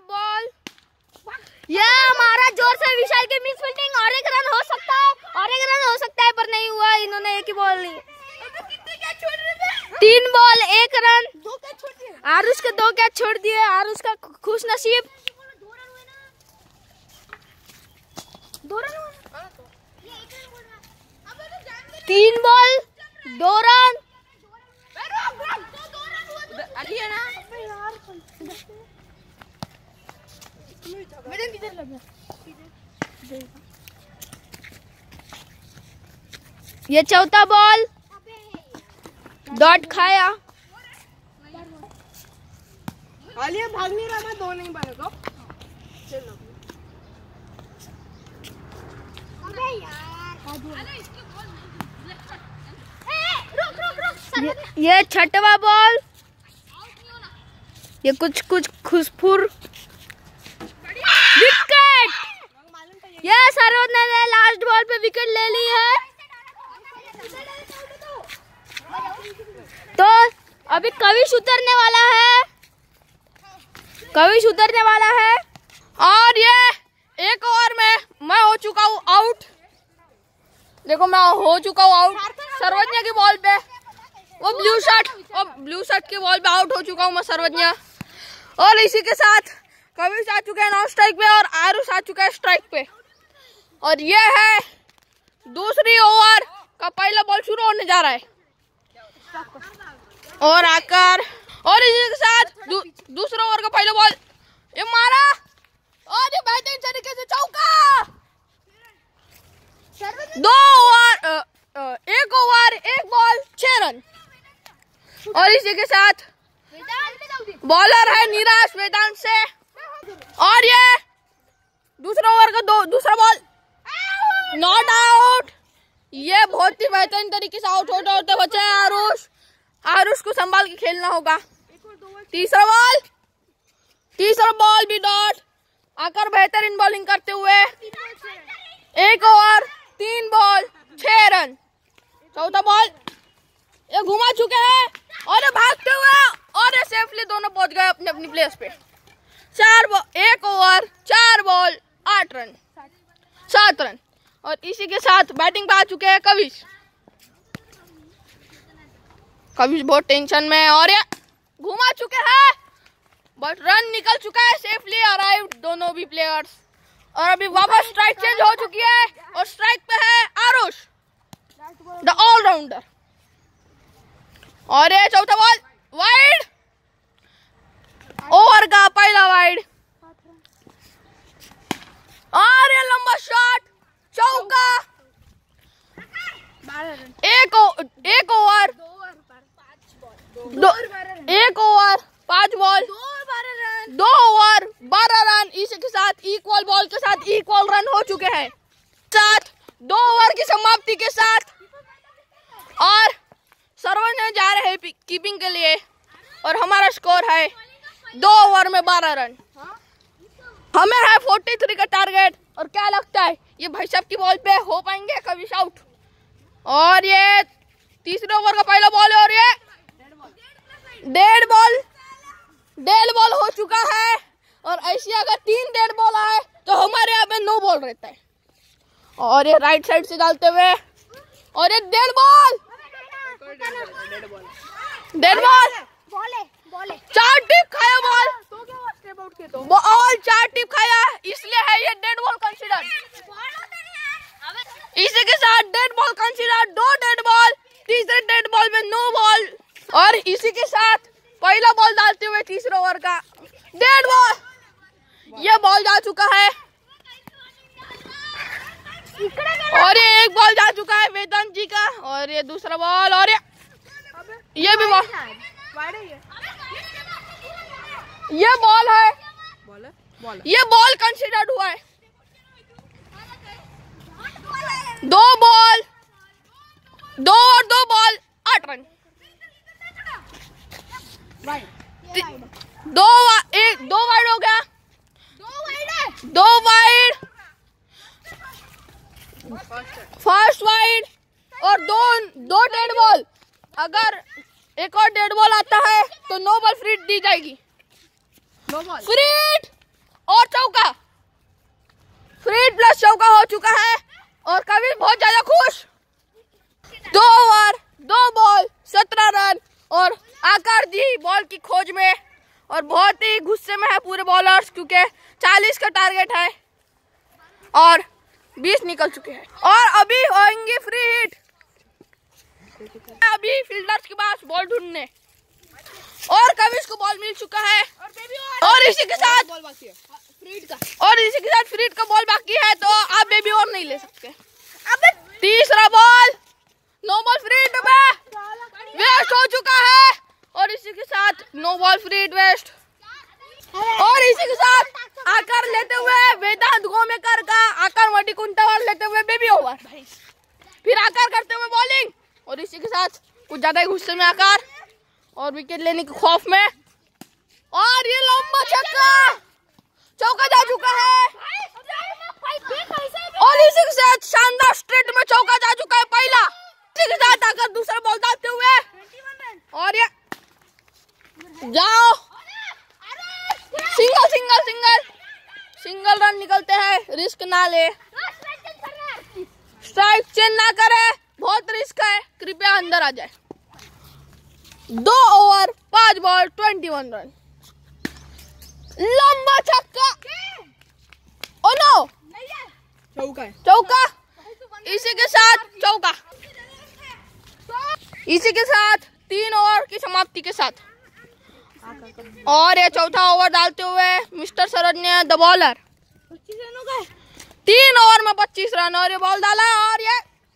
Ball. ये हमारा जोर से विशाल की मिस फील्डिंग। और एक रन हो सकता है, पर नहीं हुआ। इन्होंने एक ही बॉल ली। 3 बॉल 1 रन। आरुष के 2 कैच छोड़ दिए। आरुष का खुश नसीब। 3 बॉल 2 रन। ये चौथा बॉल डॉट खाया। भाग नहीं रहा, मैं 2 नहीं बनेगा। चलो ये छठवा बॉल। ये कुछ खुशफुर विकेट। ये सरोज ने लास्ट बॉल पे विकेट ले ली है। तो अभी कविश उतरने वाला है। और ये एक ओवर में मैं हो चुका हूँ आउट। देखो मैं हो चुका हूँ आउट। सर्वज्ञ की बॉल पे वो ब्लू शर्ट की बॉल पे आउट हो चुका हूँ मैं सर्वज्ञ। और इसी के साथ कविश आ चुके हैं नॉन स्ट्राइक पे और आरुष आ चुका है स्ट्राइक पे। और ये है दूसरी ओवर का पहला बॉल शुरू होने जा रहा है। और आकर और इसी के साथ दूसरा ओवर का पहला बॉल ये मारा और ये बेहतरीन तरीके से चौका। 2 ओवर 1 ओवर 1 बॉल 6 रन। और इसी के साथ बॉलर है निराश वेदांत से। और ये दूसरा ओवर का दूसरा बॉल नॉट आउट। ये बहुत ही बेहतरीन तरीके से आउट होते बचे हैं आरुष को संभाल के खेलना होगा। तीसरा बॉल भी डॉट आकर बेहतरीन बॉलिंग करते हुए 1 ओवर 3 बॉल 6 रन। चौथा बॉल ये घुमा चुके हैं और ये भागते हुए और ये सेफली दोनों पहुंच गए अपने अपनी प्लेस पे। 1 ओवर 4 बॉल 8 रन 7 रन। और इसी के साथ बैटिंग पे आ चुके हैं कविश बहुत टेंशन में है और ये घुमा चुके हैं बट रन निकल चुका है। सेफली अराइव्ड दोनों भी प्लेयर्स। और अभी वापस स्ट्राइक चेंज हो चुकी है और स्ट्राइक पे है आरुष द ऑलराउंडर। और ये चौथा बॉल वाइड। ओवर का पहला वाइड और ये लंबा शॉट चौका। 1 ओवर 5 बॉल 2 ओवर 12 रन। इसी के साथ इक्वल बॉल के साथ इक्वल रन हो चुके हैं। 2 ओवर की समाप्ति के साथ और सर्वज्ञ जा रहे हैं कीपिंग के लिए और हमारा स्कोर है 2 ओवर में 12 रन। हमें है 43 का टारगेट। और क्या लगता है ये भाई साहब की बॉल पे हो पाएंगे कविश आउट। और ये तीसरे ओवर का पहला बॉल है और ये डेड बॉल हो चुका है। और ऐसी अगर 3 डेड बॉल आए तो हमारे यहाँ पे 9 बॉल रहता है। और ये राइट साइड से डालते हुए और ये डेड बॉल 4 टिप खाया बॉल 4 टिप खाया इसलिए है ये डेड बॉल कंसीडर। इसी के साथ dead ball consider 2 dead ball. तीसरे डेड बॉल में 9 बॉल। और इसी के साथ पहला बॉल डालते हुए तीसरे ओवर का डेड बॉल। ये बॉल जा चुका है और ये 1 बॉल जा चुका है वेदांत जी का। और ये दूसरा बॉल और ये भी बॉल है। ये बॉल कंसीडर्ड हुआ है। 2 बॉल 2 और 2 बॉल 8 रन। 2 वाइड हो गया। 2 वाइड फर्स्ट वाइड और 2 डेड बॉल। अगर एक और डेड बॉल आता है तो 9 बॉल फ्री दी जाएगी। फ्री चुका है और कविश बहुत ज्यादा खुश। 2 ओवर 2 बॉल 17 रन और आकार जी बॉल की खोज में और बहुत ही गुस्से में है पूरे बॉलर्स, क्योंकि 40 का टारगेट है और 20 निकल चुके हैं और अभी होंगे फ्री हिट। अभी फील्डर्स के पास बॉल ढूंढने और कविश को बॉल मिल चुका है और इसी के साथ फ्रीड का बॉल बाकी है, तो आप बेबी और नहीं ले सकते। अब तीसरा बॉल नो बॉल फ्रीड में वेस्ट हो चुका है और इसी के साथ नो बॉल फ्रीड वेस्ट और इसी के साथ आकार लेते हुए वेदांत गोमेकर का आकार मटी कुंटावाल लेते हुए बेबी ओवर, फिर आकार करते हुए बॉलिंग और इसी के साथ कुछ ज्यादा ही गुस्से में आकार और विकेट लेने के खौफ में और ये लंबा छक्का चौका जा चुका है और इसी के साथ शानदार स्ट्रेट में चौका जा चुका है पहला। इसी के साथ आकर दूसरा बॉल डालते हुए और ये जाओ single single single single run निकलते हैं, रिस्क ना ले, स्ट्राइक चेंज ना करे, बहुत रिस्क है, कृपया अंदर आ जाए। 2 ओवर 5 बॉल 21 रन, लंबा छक्का, ओ नो चौका, इसी के साथ चौका, इसी के साथ 3 ओवर की समाप्ति के साथ और ये चौथा ओवर डालते हुए मिस्टर सरज ने द बॉलर 3 ओवर में 25 रन और ये बॉल डाला और ये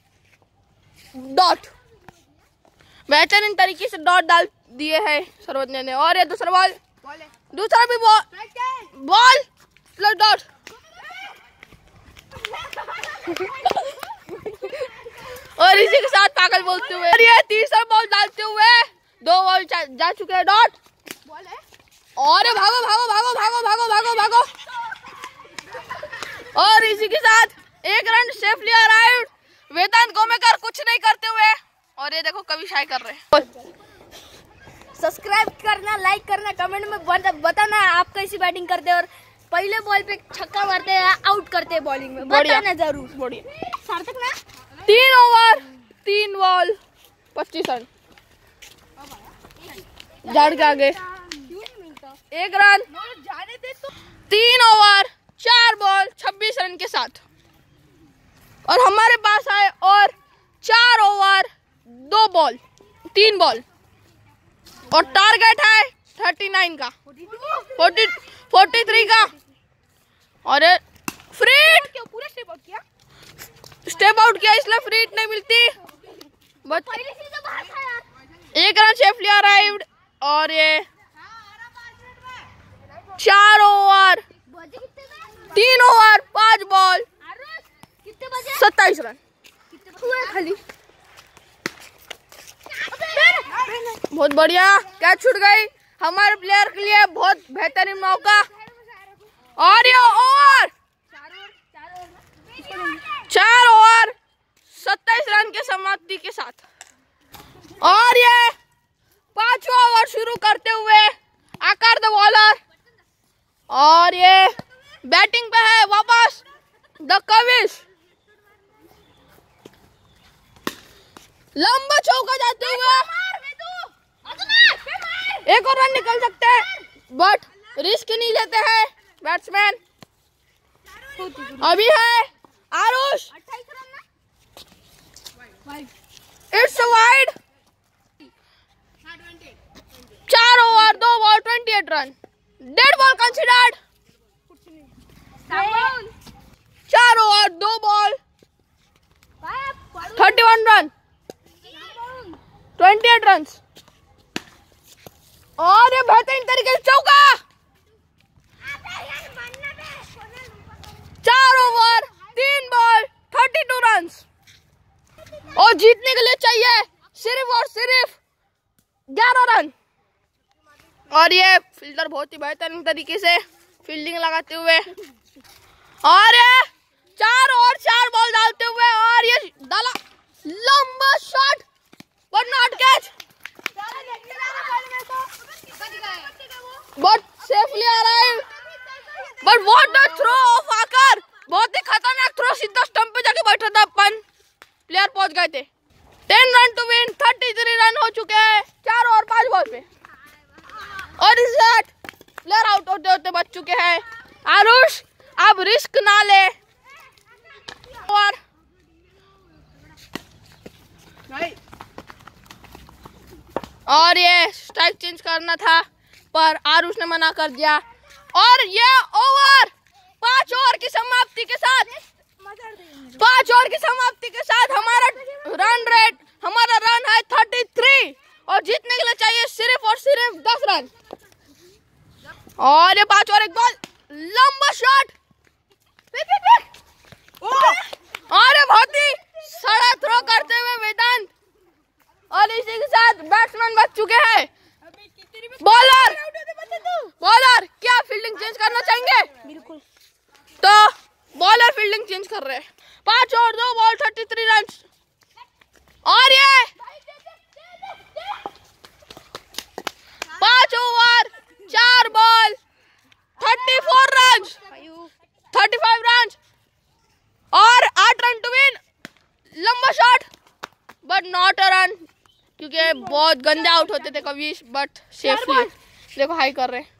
डॉट, बेहतरीन तरीके से डॉट डाल दिए है सर्वज्ञ ने और ये दूसरा बॉल, दूसरा भी बॉल प्लस डॉट और इसी के साथ पागल बोलते हुए और ये तीसरा बॉल डालते हुए 2 बॉल जा चुके हैं डॉट और भागो भागो भागो भागो भागो भागो भागो और इसी के साथ 1 run safely arrived, Vedant Gomekar कुछ नहीं करते हुए और ये देखो कवि शाय कर रहे हैं। सब्सक्राइब करना, लाइक करना, कमेंट में बताना आप कैसी बैटिंग करते हैं और पहले बॉल पे छक्का मारते हैं आउट करते हैं बॉलिंग में, बताना जरूर। बढ़िया सार्थक ना 3 ओवर 3 बॉल 25 रन, झाड़ के आगे 1 रन, 3 ओवर 4 बॉल 26 रन के साथ और हमारे पास आए और 4 ओवर 2 बॉल 3 बॉल और टारगेट है 39 का 43 का और फ्रीड पूरा स्टेप आउट किया इसलिए फ्रीड नहीं मिलती, बट 1 रन सेफली अराइव्ड और ये 4 ओवर 3 ओवर 5 बॉल 27 रन खाली। बहुत बढ़िया कैच छूट गई हमारे प्लेयर के लिए, बहुत बेहतरीन मौका और ये ओवर 4 ओवर 27 रन के समाप्ति के साथ और ये 5वां ओवर शुरू करते हुए आकार द बॉलर और ये बैटिंग पे है वापस द कविश, लंबा चौका जाते हुए 1 और रन निकल सकते हैं बट रिस्क नहीं लेते हैं बैट्समैन। अभी है Aarush, it's wide, 4 over 2 ball 28 run, dead ball considered, 4 over 2 ball 31 run 28 run और ये बेहतरीन तरीके से चौका, 4 ओवर 3 बॉल 32 रन और जीतने के लिए चाहिए सिर्फ और सिर्फ 11 रन और ये फील्डर बहुत ही बेहतरीन तरीके से फील्डिंग लगाते हुए और ये 4 और 4 बॉल डालते हुए और ये डाला लंबा shot but not catch but safely arrive but what the throw of Aakar, बहुत ही खतरनाक थ्रो, सीधा स्टंप पे जाके बैठा था, अपन प्लेयर पहुंच गए थे। 10 रन टू विन, 33 रन हो चुके हैं 4 और 5 बॉल पे। और इस साथ प्लेयर आउट होते होते बच चुके हैं। आरुष अब रिस्क ना ले और ये स्ट्राइक चेंज करना था, पर आरुष ने मना कर दिया। और ये ओवर 5 ओवर की समाप्ति के साथ, 5 ओवर की समाप्ति के साथ हमारा रन है 33 और जीतने के लिए चाहिए सिर्फ और सिर्फ 10 रन। और ये 5 ओवर, एक बॉल, लंबा शॉट, और बहुत ही सड़ा थ्रो करते हुए वेदांत। और इसी के साथ बैट्समैन बच चुके हैं। बॉलर क्या फील्डिंग चेंज करना चाहेंगे? बिल्कुल। तो बॉलर फील्डिंग चेंज कर रहे हैं। 5 और 2 बॉल, 33 रन। और ये 5 ओवर 4 बॉल, 34 रन, 35 रन और 8 रन टू विन। लंबा shot but not a run, क्योंकि बहुत गंदे आउट होते थे कविश, बट सेफली। देखो हाई कर रहे हैं।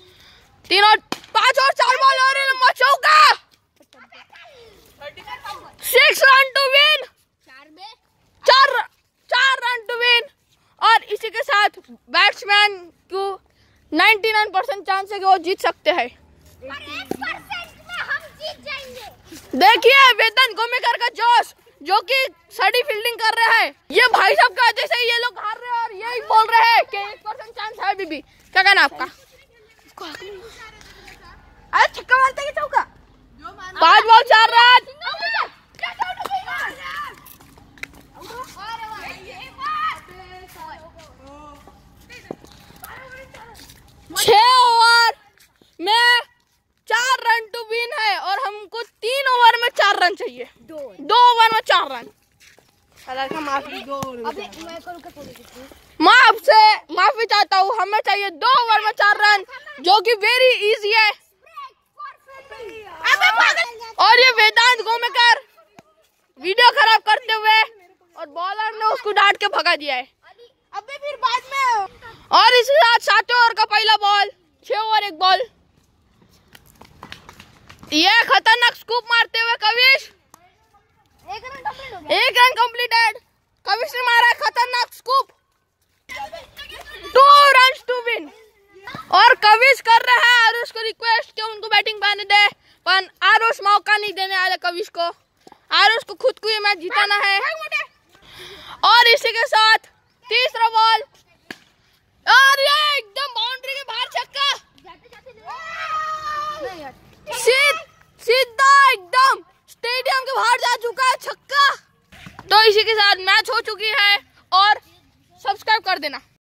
5 और 4 बॉल और लंबा चौका, 6 run to win, 4 run to win. और इसी के साथ बैट्समैन को 99% चांस है कि वो जीत सकते हैं। देखिए वेदांत गोमेकर का जोश, जो कि सड़ी फील्डिंग कर रहे हैं। ये भाई साहब का जैसे ये लोग हार रहे हैं और यही बोल रहे हैं कि 1% चांस है अभी भी। क्या कहना आपका? अरे छक्का मारते कि चौका? 5 बॉल 4 रन। 6 ओवर में 4 रन टू विन है और हमको 3 ओवर में 4 रन चाहिए। 2 ओवर में 4 रन। मैं आपसे माफी चाहता हूँ, हमें चाहिए 2 ओवर में 4 रन, जो कि वेरी इजी है। और ये वेदांत गोमेकर वीडियो खराब करते हुए और बॉलर ने उसको डांट के भगा दिया है। अबे फिर बाद में। और इसके साथ 7वें ओवर का पहला बॉल, 6 ओवर 1 बॉल। ये खतरनाक स्कूप मारते हुए कविश, 1 रन कंप्लीटेड। कविश ने मारा खतरनाक स्कूप, 2 रन टू विन। और कविश कर रहा है आरुष को रिक्वेस्ट कि उनको बैटिंग पाने दे, पर आरुष मौका नहीं देने वाले कविश को। आरुष को खुद को ये मैच जिताना है। और इसी के साथ तीसरा बॉल, और ये एकदम बाउंड्री के बाहर छक्का, सीधा एकदम स्टेडियम के बाहर जा चुका है छक्का। तो इसी के साथ मैच हो चुकी है और सब्सक्राइब कर देना।